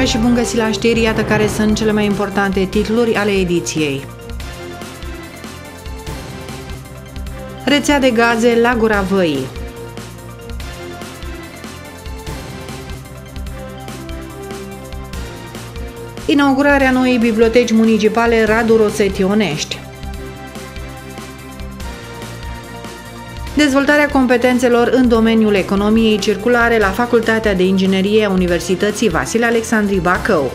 ziua și bun găsit la știri, iată care sunt cele mai importante titluri ale ediției. Rețea de gaze la Gura Văii. Inaugurarea noii biblioteci municipale Radu Rosetionești. Dezvoltarea competențelor în domeniul economiei circulare la Facultatea de Inginerie a Universității Vasile Alexandri Bacău.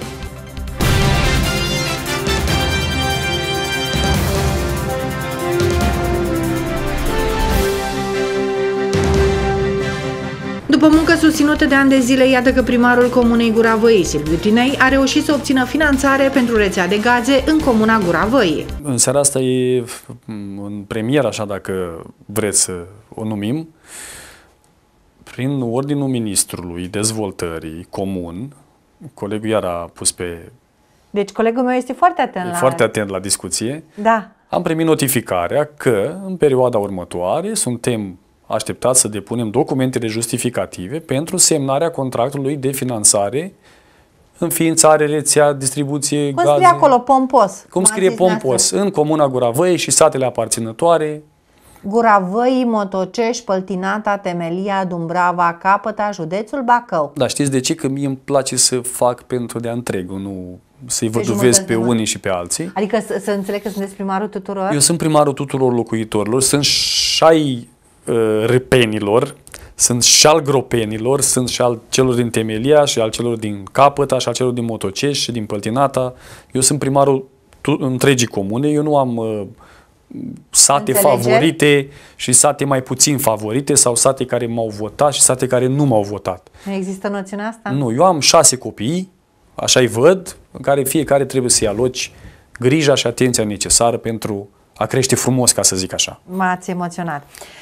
După muncă susținută de ani de zile, iată că primarul comunei Gura Văii, Silviu Tinei, a reușit să obțină finanțare pentru rețea de gaze în comuna Gura Văii. În seara asta e în premieră, așa dacă vreți să o numim, prin ordinul ministrului dezvoltării comun, colegul iar a pus pe... Deci colegul meu este foarte atent la discuție. Da. Am primit notificarea că în perioada următoare suntem așteptați să depunem documentele justificative pentru semnarea contractului de finanțare, înființare, rețea, distribuție, gaze. Cum scrie acolo, pompos? Cum scrie pompos? În comuna Gura Văii și satele aparținătoare. Gura Văii, Motocești, Păltinata, Temelia, Dumbrava, Capăta, județul Bacău. Da, știți de ce? Că mie îmi place să fac pentru de-a întregul, nu să-i văduvesc pe unii și pe alții. Adică să înțeleg că sunteți primarul tuturor? Eu sunt primarul tuturor locuitorilor, sunt și ai râpenilor, sunt și al gropenilor, sunt și al celor din Temelia și al celor din Capăta și al celor din Motocești și din Păltinata. Eu sunt primarul întregii comune, eu nu am sate favorite și sate mai puțin favorite sau sate care m-au votat și sate care nu m-au votat. Nu există noțiunea asta? Nu, eu am 6 copii, așa-i văd, în care fiecare trebuie să-i aloci grija și atenția necesară pentru a crește frumos, ca să zic așa. M-ați emoționat.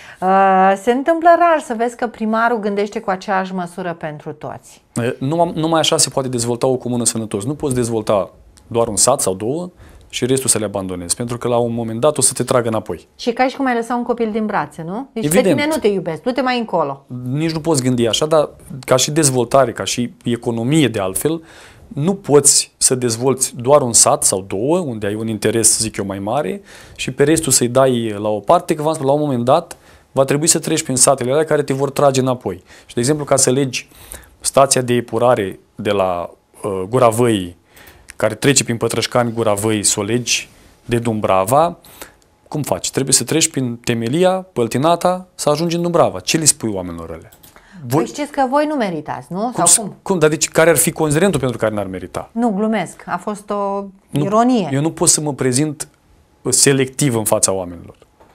Se întâmplă rar să vezi că primarul gândește cu aceeași măsură pentru toți. Numai așa se poate dezvolta o comună sănătos. Nu poți dezvolta doar un sat sau două și restul să le abandonezi, pentru că la un moment dat o să te tragă înapoi. Și ca și cum ai lăsa un copil din brațe, nu? Deci evident. Pe tine nu te iubesc, du-te mai încolo. Nici nu poți gândi așa, dar ca și dezvoltare, ca și economie de altfel, nu poți să dezvolți doar un sat sau două, unde ai un interes, zic eu, mai mare, și pe restul să-i dai la o parte, că v-am spus, la un moment dat va trebui să treci prin satele alea care te vor trage înapoi. Și, de exemplu, ca să legi stația de epurare de la Gura Văii, care trece prin Pătrășcani, Gura Văii, să o legi de Dumbrava, cum faci? Trebuie să treci prin Temelia, Păltinata, să ajungi în Dumbrava. Ce le spui oamenilor alea? Voi știți că voi nu meritați, nu? Cum? Dar deci care ar fi considerentul pentru care n-ar merita? Nu, glumesc. A fost o ironie. Eu nu pot să mă prezint selectiv în fața oamenilor.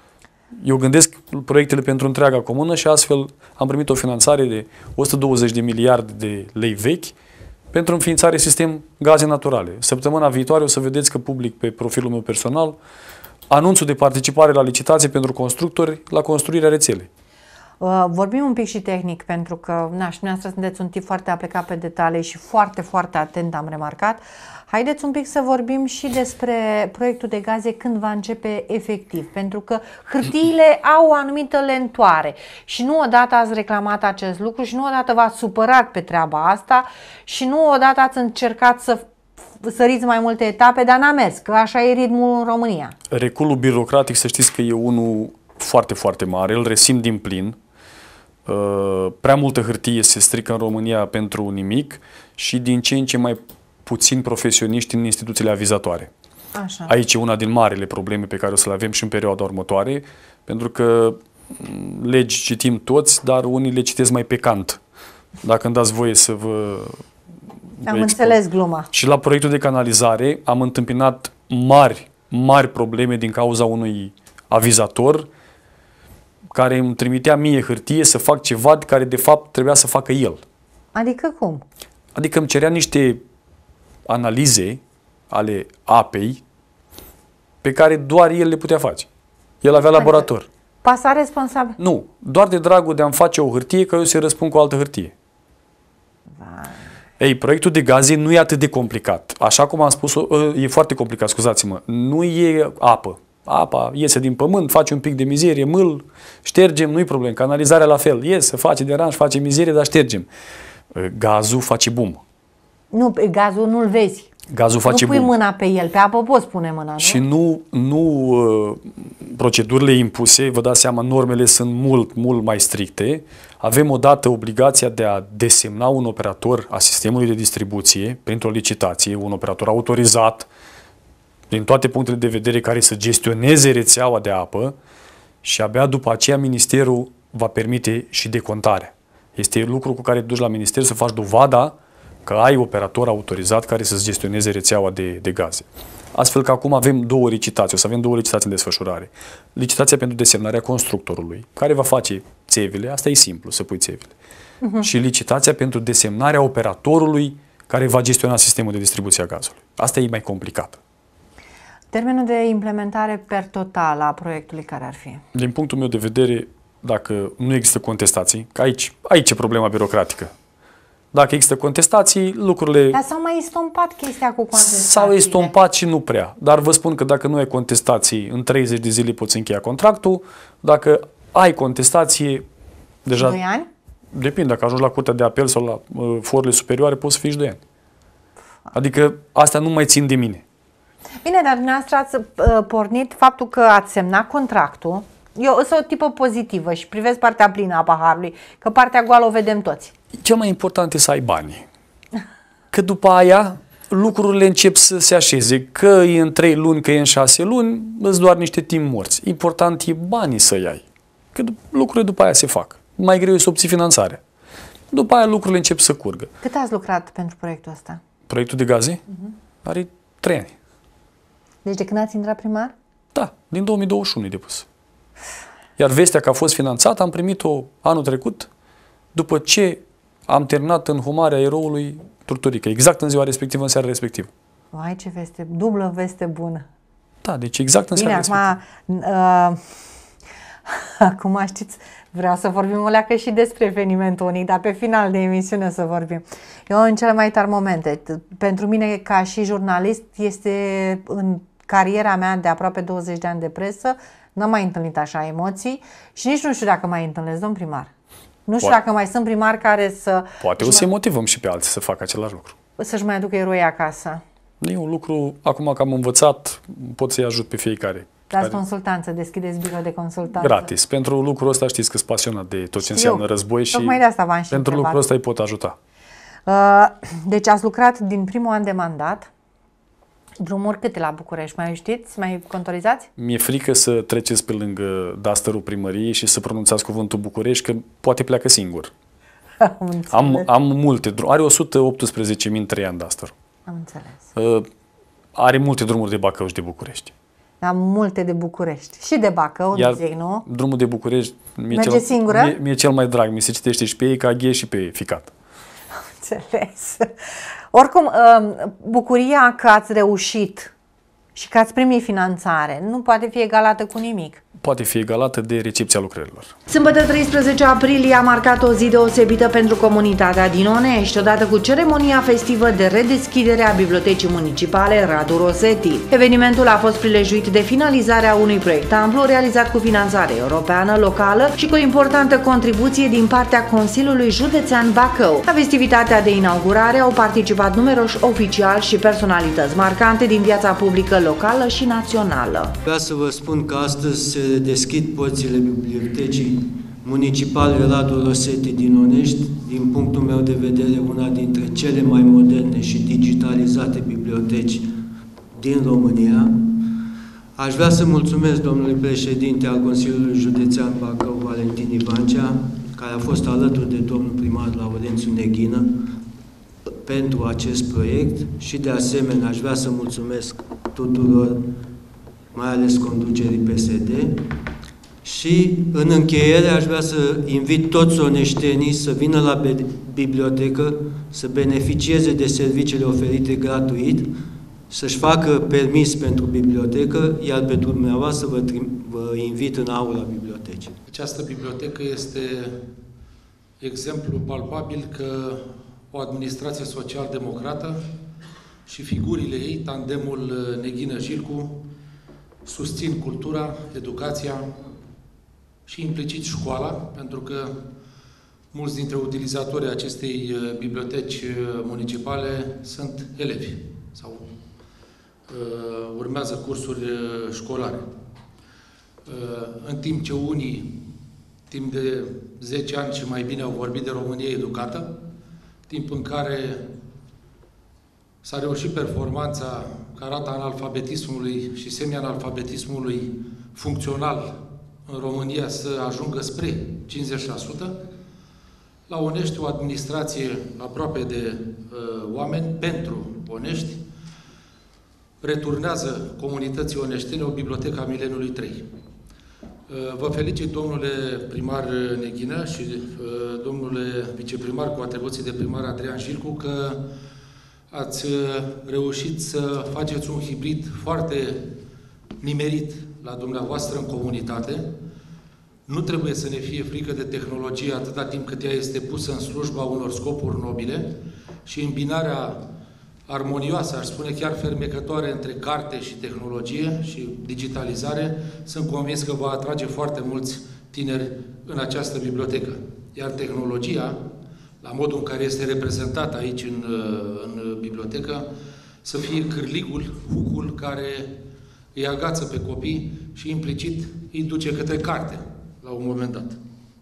Eu gândesc proiectele pentru întreaga comună și astfel am primit o finanțare de 120 de miliarde de lei vechi pentru înființare sistem gaze naturale. Săptămâna viitoare o să vedeți că public pe profilul meu personal anunțul de participare la licitație pentru constructori la construirea rețelei. Vorbim un pic și tehnic, pentru că și dumneavoastră sunteți un tip foarte aplicat pe detalii și foarte, foarte atent, am remarcat. Haideți un pic să vorbim și despre proiectul de gaze, când va începe efectiv, pentru că hârtiile au o anumită lentoare și nu odată ați reclamat acest lucru și nu odată v-ați supărat pe treaba asta și nu odată ați încercat să săriți mai multe etape, dar n-a mers, că așa e ritmul în România. Reculul birocratic, să știți că e unul foarte, foarte mare, îl resimt din plin. Prea multă hârtie se strică în România pentru nimic și din ce în ce mai puțini profesioniști în instituțiile avizatoare. Așa. Aici e una din marile probleme pe care o să le avem și în perioada următoare, pentru că legi citim toți, dar unii le citesc mai pe cant. Dacă îmi dați voie să vă Am înțeles gluma. Și la proiectul de canalizare am întâmpinat mari probleme din cauza unui avizator care îmi trimitea mie hârtie să fac ceva care de fapt trebuia să facă el. Adică cum? Adică îmi cerea niște analize ale apei pe care doar el le putea face. El avea laborator. Pasa responsabil? Nu, doar de dragul de a-mi face o hârtie că eu să-i răspund cu o altă hârtie. Ei, proiectul de gaze nu e atât de complicat. Așa cum am spus, e foarte complicat, scuzați-mă. Nu e apă. Apa iese din pământ, face un pic de mizerie, mâl, ștergem, nu-i problem. Canalizarea la fel, iese, face deranj, face mizerie, dar ștergem. Gazul face bum. Nu, gazul nu-l vezi. Gazul face nu pui boom. mâna pe el, pe apă poți pune mâna, nu? Și procedurile impuse, vă dați seama, normele sunt mult mai stricte. Avem odată obligația de a desemna un operator a sistemului de distribuție printr-o licitație, un operator autorizat din toate punctele de vedere care să gestioneze rețeaua de apă și abia după aceea ministerul va permite și decontarea. Este lucru cu care duci la minister să faci dovada că ai operator autorizat care să-ți gestioneze rețeaua de gaze. Astfel că acum avem două licitații, o să avem două licitații în desfășurare. Licitația pentru desemnarea constructorului, care va face țevile, asta e simplu, să pui țevile. Și licitația pentru desemnarea operatorului care va gestiona sistemul de distribuție a gazului. Asta e mai complicat. Termenul de implementare per total a proiectului care ar fi? Din punctul meu de vedere, dacă nu există contestații, că aici e problema birocratică. Dacă există contestații, lucrurile... Dar s-au mai estompat chestia cu contestațiile. S-au estompat și nu prea. Dar vă spun că dacă nu ai contestații, în 30 de zile poți încheia contractul. Dacă ai contestație, deja... 2 ani? Depinde, dacă ajungi la Curtea de Apel sau la forurile superioare, poți să fii și 2 ani. Adică astea nu mai țin de mine. Bine, dar dumneavoastră ați pornit faptul că ați semnat contractul. Eu sunt o tipă pozitivă și privesc partea plină a paharului, că partea goală o vedem toți. Cel mai important e să ai bani. Că după aia lucrurile încep să se așeze. Că e în 3 luni, că e în 6 luni, îți doar niște timp morți. Important e banii să iei. Că lucrurile după aia se fac. Mai greu e să obții finanțarea. După aia lucrurile încep să curgă. Cât ați lucrat pentru proiectul ăsta? Proiectul de gaze are 3 ani. Deci de când ați intrat primar? Da, din 2021 e depus. Iar vestea că a fost finanțată am primit-o anul trecut, după ce am terminat înhumarea eroului Turturică, exact în ziua respectivă, în seara respectivă. Vai, ce veste, dublă veste bună. Da, deci exact în seara respectivă. Acum știți, vreau să vorbim o leacă și despre evenimentul unic, dar pe final de emisiune să vorbim. Eu în cele mai tari momente, pentru mine ca și jurnalist, este în cariera mea de aproape 20 de ani de presă, n-am mai întâlnit așa emoții și nici nu știu dacă mai întâlnesc, domn primar. Nu știu dacă mai sunt primari care să... Poate o să-i motivăm și pe alții să facă același lucru. Să-și mai aducă eroi acasă. E un lucru, acum că am învățat, pot să-i ajut pe fiecare. Dați consultanță, deschideți birou de consultanță. Gratis. Pentru lucrul ăsta știți că sunt pasionat de tot ce înseamnă război și tocmai de asta v-am și pentru lucrul ăsta îi pot ajuta. Deci ați lucrat din primul an de mandat. Drumuri câte la București? Mai știți? Mai contorizați? Mi-e frică să treceți pe lângă dasterul primăriei și să pronunțați cuvântul București, că poate pleacă singur. Am multe drumuri. Are 118.000 în 3 ani dasterul. Am înțeles. Are multe drumuri de Bacău și de București. Am multe de București. Și de Bacău, zic, nu? Drumul de București mi-e cel mai drag. Mi se citește și pe ei ca ghe și pe ficat. Am înțeles. Oricum, bucuria că ați reușit și că ați primit finanțare nu poate fi egalată cu nimic. Poate fi egalată de recepția lucrărilor. Sâmbătă 13 aprilie a marcat o zi deosebită pentru comunitatea din Onești, odată cu ceremonia festivă de redeschidere a Bibliotecii Municipale Radu Rosetti. Evenimentul a fost prilejuit de finalizarea unui proiect amplu realizat cu finanțare europeană, locală și cu o importantă contribuție din partea Consiliului Județean Bacău. La festivitatea de inaugurare au participat numeroși oficiali și personalități marcante din viața publică locală și națională. Vreau să vă spun că astăzi se deschid porțile Bibliotecii Municipale Radu Rosetti din Onești, din punctul meu de vedere una dintre cele mai moderne și digitalizate biblioteci din România. Aș vrea să mulțumesc domnului președinte al Consiliului Județean Bacău, Valentin Ivancea, care a fost alături de domnul primar Laurențiu Neghină pentru acest proiect și de asemenea aș vrea să mulțumesc tuturor, mai ales conducerii PSD. Și în încheiere aș vrea să invit toți oneștenii să vină la bibliotecă, să beneficieze de serviciile oferite gratuit, să-și facă permis pentru bibliotecă, iar pe dumneavoastră vă invit în aula bibliotecii. Această bibliotecă este exemplu palpabil că o administrație social-democrată și figurile ei, tandemul Neghină-Jilcu, susțin cultura, educația și implicit școala, pentru că mulți dintre utilizatorii acestei biblioteci municipale sunt elevi sau urmează cursuri școlare. În timp ce unii, timp de 10 ani și mai bine, au vorbit de România educată, timp în care s-a reușit performanța ca rata analfabetismului și semi-analfabetismului funcțional în România să ajungă spre 50%, la Onești o administrație aproape de oameni, pentru onești, returnează comunității oneștene o bibliotecă a mileniului 3. Vă felicit, domnule primar Neghină și domnule viceprimar cu atribuții de primar Adrian Jilcu, că ați reușit să faceți un hibrid foarte nimerit la dumneavoastră în comunitate. Nu trebuie să ne fie frică de tehnologie atâta timp cât ea este pusă în slujba unor scopuri nobile și îmbinarea armonioasă, aș spune chiar fermecătoare, între carte și tehnologie și digitalizare, sunt convins că va atrage foarte mulți tineri în această bibliotecă. Iar tehnologia, la modul în care este reprezentată aici în bibliotecă, să fie cârligul, hucul care îi agață pe copii și implicit îi duce către carte la un moment dat.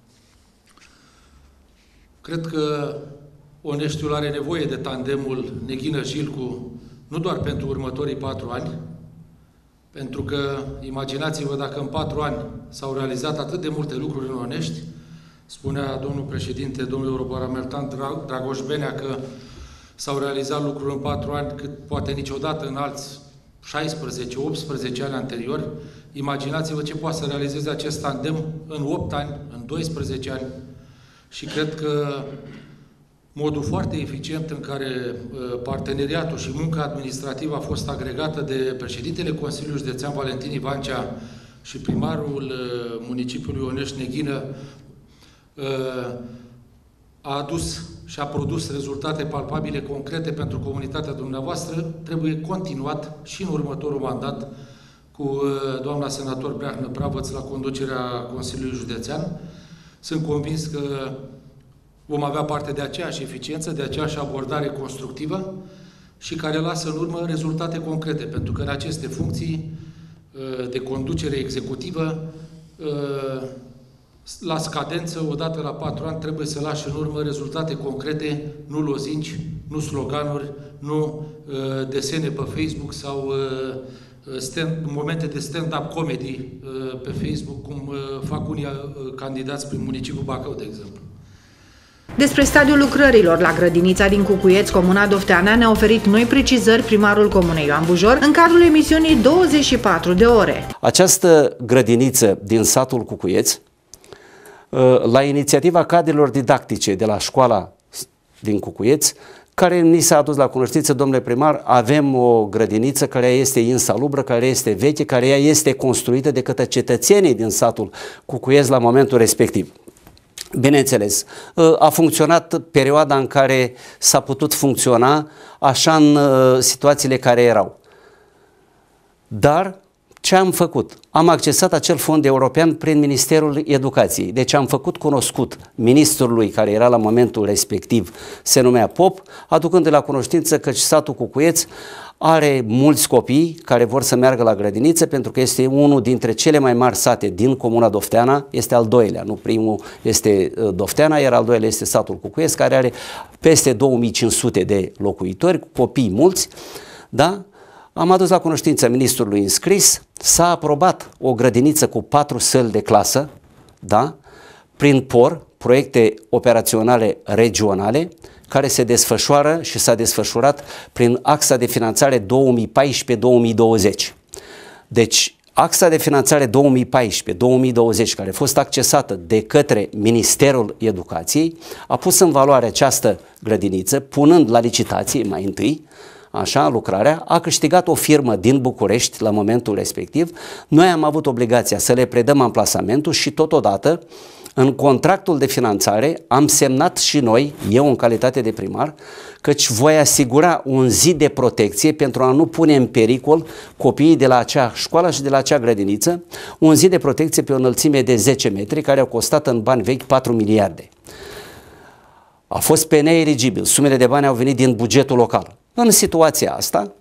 Cred că Oneștiul are nevoie de tandemul Neghină-Jilcu nu doar pentru următorii 4 ani, pentru că imaginați-vă dacă în 4 ani s-au realizat atât de multe lucruri în Onești. Spunea domnul președinte, domnul europarlamentar Dragoș Benea, că s-au realizat lucruri în 4 ani cât poate niciodată în alți 16-18 ani anteriori. Imaginați-vă ce poate să realizeze acest tandem în 8 ani, în 12 ani. Și cred că modul foarte eficient în care parteneriatul și munca administrativă a fost agregată de președintele Consiliului Județean Valentin Ivancea și primarul municipiului Onești Neghină a adus și a produs rezultate palpabile, concrete pentru comunitatea dumneavoastră, trebuie continuat și în următorul mandat cu doamna senator Breahnă Pravăț la conducerea Consiliului Județean. Sunt convins că vom avea parte de aceeași eficiență, de aceeași abordare constructivă și care lasă în urmă rezultate concrete, pentru că în aceste funcții de conducere executivă, la scadență, odată la 4 ani, trebuie să lași în urmă rezultate concrete, nu lozinci, nu sloganuri, nu desene pe Facebook sau momente de stand-up comedy pe Facebook, cum fac unii candidați prin municipiul Bacău, de exemplu. Despre stadiul lucrărilor la grădinița din Cucuieți, Comuna Dofteana, ne-a oferit noi precizări primarul Comunei Ioan Bujor în cadrul emisiunii 24 de ore. Această grădiniță din satul Cucuieți, la inițiativa cadrelor didactice de la școala din Cucuieți, care ni s-a adus la cunoștință, domnule primar, avem o grădiniță care este insalubră, care este veche, care este construită de către cetățenii din satul Cucuieți la momentul respectiv. Bineînțeles, a funcționat perioada în care s-a putut funcționa așa în situațiile care erau. Dar ce am făcut? Am accesat acel fond european prin Ministerul Educației. Deci am făcut cunoscut ministrului care era la momentul respectiv, se numea Pop, aducând la cunoștință că satul Cucuieți are mulți copii care vor să meargă la grădiniță, pentru că este unul dintre cele mai mari sate din Comuna Dofteana, este al doilea, nu primul este Dofteana, iar al doilea este satul Cucuieți, care are peste 2500 de locuitori, copii mulți, da? Am adus la cunoștință ministrului înscris, s-a aprobat o grădiniță cu 4 săli de clasă, da? Prin POR, proiecte operaționale regionale, care se desfășoară și s-a desfășurat prin axa de finanțare 2014-2020. Deci, axa de finanțare 2014-2020, care a fost accesată de către Ministerul Educației, a pus în valoare această grădiniță, punând la licitație mai întâi, așa, lucrarea, a câștigat o firmă din București la momentul respectiv. Noi am avut obligația să le predăm amplasamentul și totodată în contractul de finanțare am semnat și noi, eu în calitate de primar, căci voi asigura un zid de protecție pentru a nu pune în pericol copiii de la acea școală și de la acea grădiniță, un zid de protecție pe o înălțime de 10 metri care au costat în bani vechi 4 miliarde. a fost pe neeligibil, sumele de bani au venit din bugetul local. În situația asta,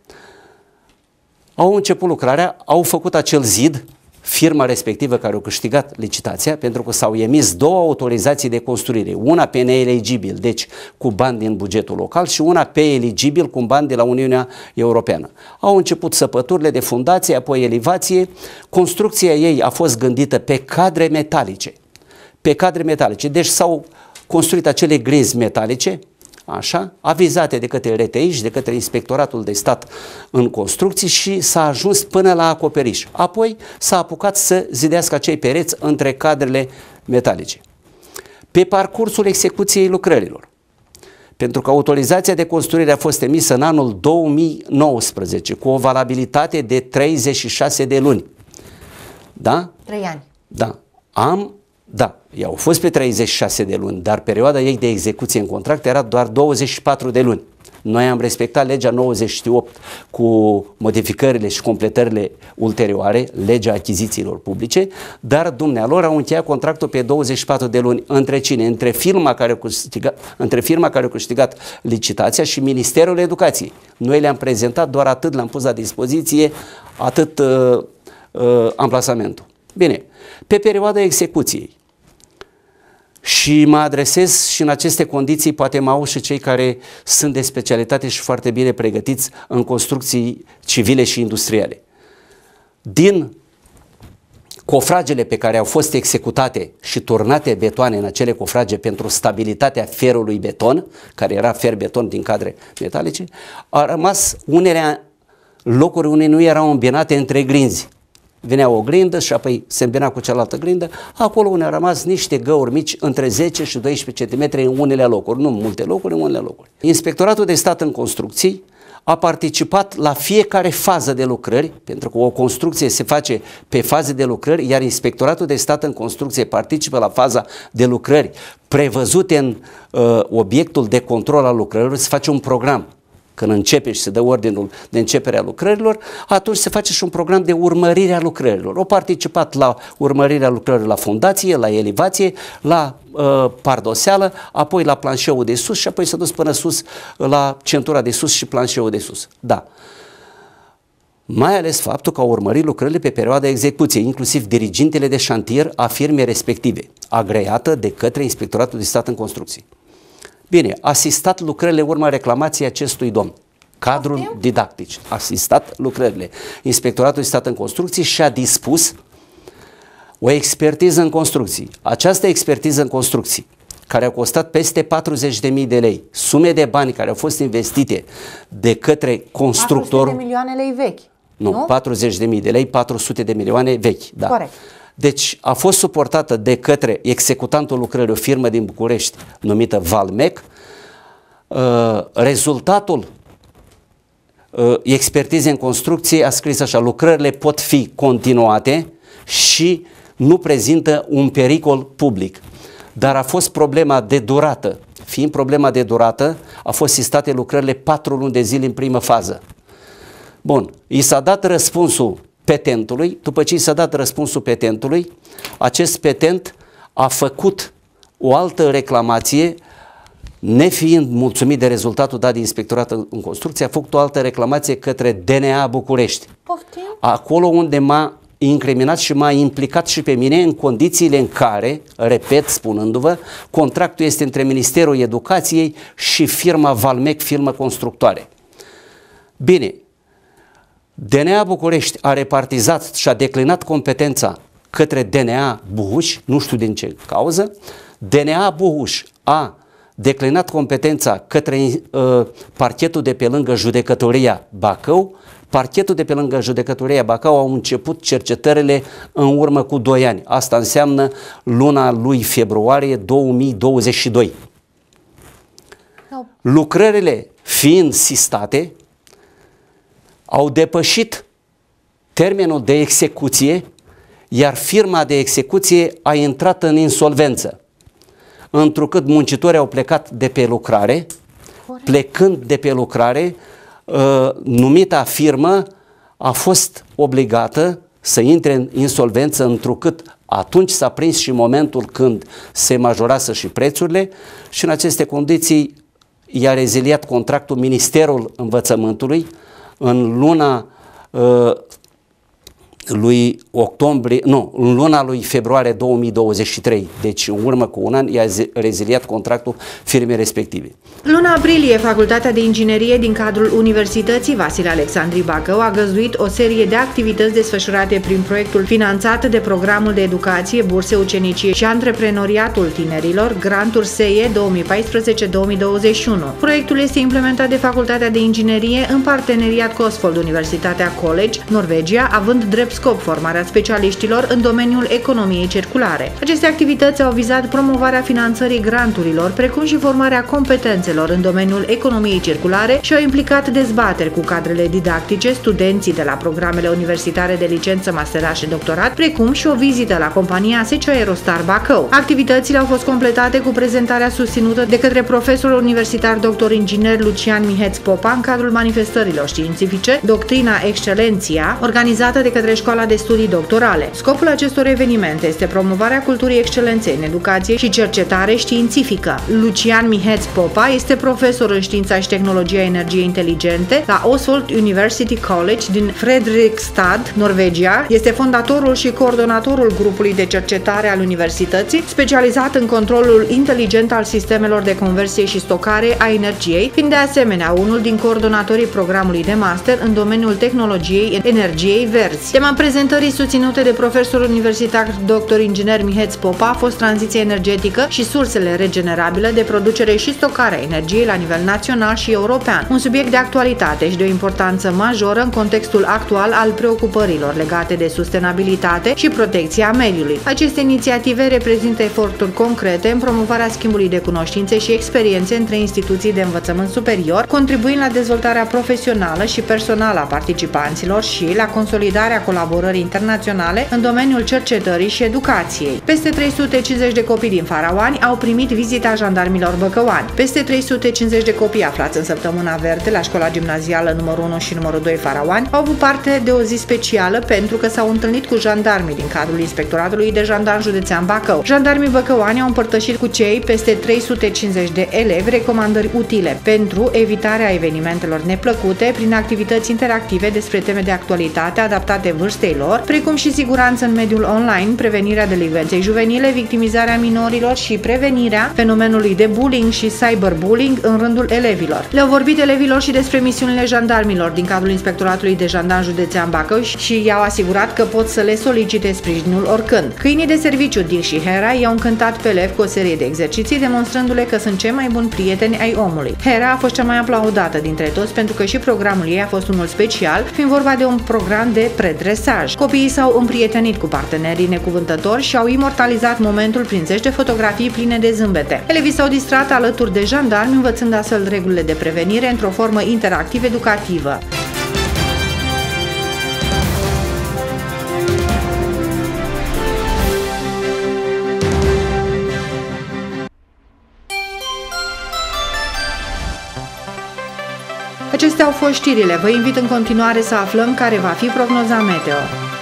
au început lucrarea, au făcut acel zid, firma respectivă care a câștigat licitația, pentru că s-au emis două autorizații de construire, una pe neeligibil, deci cu bani din bugetul local, și una pe eligibil cu bani de la Uniunea Europeană. Au început săpăturile de fundație, apoi elevație. Construcția ei a fost gândită pe cadre metalice. Pe cadre metalice, deci s-au construit acele grinzi metalice, așa, avizate de către RTI și de către Inspectoratul de Stat în Construcții, și s-a ajuns până la acoperiș. Apoi s-a apucat să zidească acei pereți între cadrele metalice. Pe parcursul execuției lucrărilor, pentru că autorizația de construire a fost emisă în anul 2019 cu o valabilitate de 36 de luni. Da? 3 ani. Da. Da, ei au fost pe 36 de luni, dar perioada ei de execuție în contract era doar 24 de luni. Noi am respectat legea 98 cu modificările și completările ulterioare, legea achizițiilor publice, dar dumnealor au încheiat contractul pe 24 de luni. Între cine? Între firma care a câștigat licitația și Ministerul Educației. Noi le-am prezentat doar atât, le-am pus la dispoziție, atât amplasamentul. Bine, pe perioada execuției, și mă adresez și în aceste condiții, poate mă au și cei care sunt de specialitate și foarte bine pregătiți în construcții civile și industriale. Din cofragele pe care au fost executate și turnate betoane în acele cofrage pentru stabilitatea ferului beton, care era fer beton din cadre metalice, au rămas unele locuri unde nu erau îmbinate între grinzi. Venea o grindă și apoi se îmbina cu cealaltă grindă, acolo unde au rămas niște găuri mici între 10 și 12 cm în unele locuri, nu în multe locuri, în unele locuri. Inspectoratul de Stat în Construcții a participat la fiecare fază de lucrări, pentru că o construcție se face pe faze de lucrări, iar Inspectoratul de Stat în Construcție participă la faza de lucrări prevăzute în obiectul de control al lucrărilor. Se face un program. Când începe și se dă ordinul de începere a lucrărilor, atunci se face și un program de urmărire a lucrărilor. Au participat la urmărirea lucrărilor la fundație, la elevație, la pardoseală, apoi la planșeul de sus și apoi s-a dus până sus la centura de sus și planșeul de sus. Da. Mai ales faptul că au urmărit lucrările pe perioada execuției, inclusiv dirigintele de șantier a firmei respective, agreată de către Inspectoratul de Stat în Construcții. Bine, asistat lucrările urma reclamației acestui domn, cadrul didactic, asistat lucrările. Inspectoratul de Stat în Construcții și-a dispus o expertiză în construcții. Această expertiză în construcții, care a costat peste 40.000 de lei, sume de bani care au fost investite de către constructor. 400 de milioane lei vechi. Nu? 40.000 de lei, 400 de milioane vechi. Da. Corect. Deci a fost suportată de către executantul lucrării, o firmă din București numită Valmec. Rezultatul expertizei în construcție a scris așa: lucrările pot fi continuate și nu prezintă un pericol public. Dar a fost problema de durată. Fiind problema de durată, a fost sistate lucrările 4 luni de zile în primă fază. Bun, i s-a dat răspunsul petentului. După ce i s-a dat răspunsul petentului, acest petent a făcut o altă reclamație, nefiind mulțumit de rezultatul dat de Inspectoratul în Construcție, a făcut o altă reclamație către DNA București. Poftim? Acolo unde m-a incriminat și m-a implicat și pe mine, în condițiile în care, repet spunându-vă, contractul este între Ministerul Educației și firma Valmec, firmă constructoare. Bine, DNA București a repartizat și a declinat competența către DNA Buhuș, nu știu din ce cauză. DNA Buhuș a declinat competența către parchetul de pe lângă Judecătoria Bacău. Parchetul de pe lângă Judecătoria Bacău au început cercetările în urmă cu 2 ani. Asta înseamnă luna lui februarie 2022. Lucrările fiind sistate, au depășit termenul de execuție, iar firma de execuție a intrat în insolvență, întrucât muncitorii au plecat de pe lucrare. Plecând de pe lucrare, numita firmă a fost obligată să intre în insolvență, întrucât Atunci s-a prins și momentul când se majorase și prețurile și în aceste condiții i-a reziliat contractul Ministerul Învățământului în luna în luna lui februarie 2023, deci în urmă cu un an i-a reziliat contractul firmei respective. Luna aprilie, Facultatea de Inginerie din cadrul Universității Vasile Alexandri Bacău a găzduit o serie de activități desfășurate prin proiectul finanțat de Programul de Educație, Burse Ucenicie și Antreprenoriatul Tinerilor, Granturi SEE 2014-2021. Proiectul este implementat de Facultatea de Inginerie în parteneriat cu Osvold Universitatea College, Norvegia, având drept scop formarea specialiștilor în domeniul economiei circulare. Aceste activități au vizat promovarea finanțării granturilor, precum și formarea competențelor în domeniul economiei circulare și au implicat dezbateri cu cadrele didactice, studenții de la programele universitare de licență, masterat și doctorat, precum și o vizită la compania SECIO Aerostar Bacău. Activitățile au fost completate cu prezentarea susținută de către profesorul universitar dr. inginer Lucian Miheț Popa în cadrul manifestărilor științifice Doctrina Excelenția, organizată de către Școala de Studii Doctorale. Scopul acestor evenimente este promovarea culturii excelenței în educație și cercetare științifică. Lucian Miheț Popa este profesor în știința și tehnologia energiei inteligente la Osvold University College din Fredrikstad, Norvegia. Este fondatorul și coordonatorul grupului de cercetare al universității, specializat în controlul inteligent al sistemelor de conversie și stocare a energiei, fiind de asemenea unul din coordonatorii programului de master în domeniul tehnologiei energiei verzi. Tema prezentării susținute de profesorul universitar dr. inginer Miheț Popa a fost tranziția energetică și sursele regenerabile de producere și stocare a energiei la nivel național și european, un subiect de actualitate și de o importanță majoră în contextul actual al preocupărilor legate de sustenabilitate și protecția mediului. Aceste inițiative reprezintă eforturi concrete în promovarea schimbului de cunoștințe și experiențe între instituții de învățământ superior, contribuind la dezvoltarea profesională și personală a participanților și la consolidarea colaborării internaționale în domeniul cercetării și educației. Peste 350 de copii din Faraoani au primit vizita jandarmilor băcăuani. Peste 350 de copii aflați în săptămâna verde la școala gimnazială numărul 1 și numărul 2 Faraoani au avut parte de o zi specială pentru că s-au întâlnit cu jandarmii din cadrul Inspectoratului de Jandarm Județean Bacău. Jandarmii băcăuani au împărtășit cu cei peste 350 de elevi recomandări utile pentru evitarea evenimentelor neplăcute prin activități interactive despre teme de actualitate adaptate vârstei lor, precum și siguranță în mediul online, prevenirea delicvenței juvenile, victimizarea minorilor și prevenirea fenomenului de bullying și cyberbullying în rândul elevilor. Le-au vorbit elevilor și despre misiunile jandarmilor din cadrul Inspectoratului de Jandarm Județean Bacău și i-au asigurat că pot să le solicite sprijinul oricând. Câinii de serviciu Dick și Hera i-au încântat pe elevi cu o serie de exerciții, demonstrându-le că sunt cei mai buni prieteni ai omului. Hera a fost cea mai aplaudată dintre toți pentru că și programul ei a fost unul special, fiind vorba de un program de predresaj. Copiii s-au împrietenit cu partenerii necuvântători și au imortalizat momentul prin zeci de fotografii pline de zâmbete. Elevii s-au distrat alături de jandarmi, învățând astfel regulile de prevenire într-o formă interactiv-educativă. Acestea au fost știrile. Vă invit în continuare să aflăm care va fi prognoza meteo.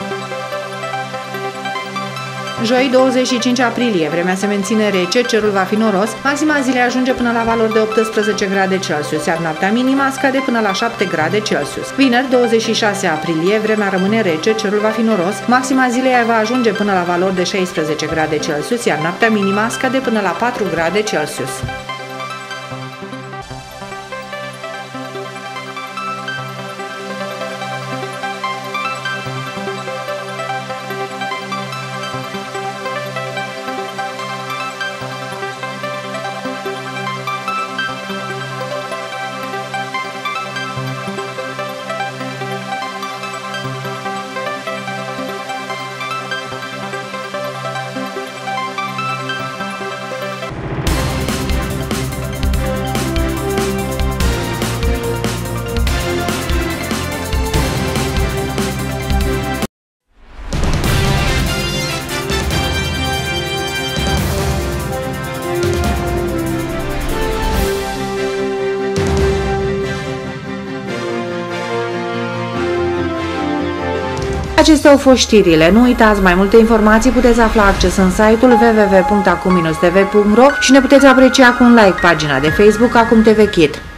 Joi, 25 aprilie, vremea se menține rece, cerul va fi noros, maxima zilei ajunge până la valori de 18 grade Celsius, iar noaptea minima scade până la 7 grade Celsius. Vineri, 26 aprilie, vremea rămâne rece, cerul va fi noros, maxima zilei va ajunge până la valori de 16 grade Celsius, iar noaptea minima scade până la 4 grade Celsius. Acestea au fost știrile. Nu uitați, mai multe informații puteți afla accesând site-ul www.acum-tv.ro și ne puteți aprecia cu un like pagina de Facebook Acum TV Kid.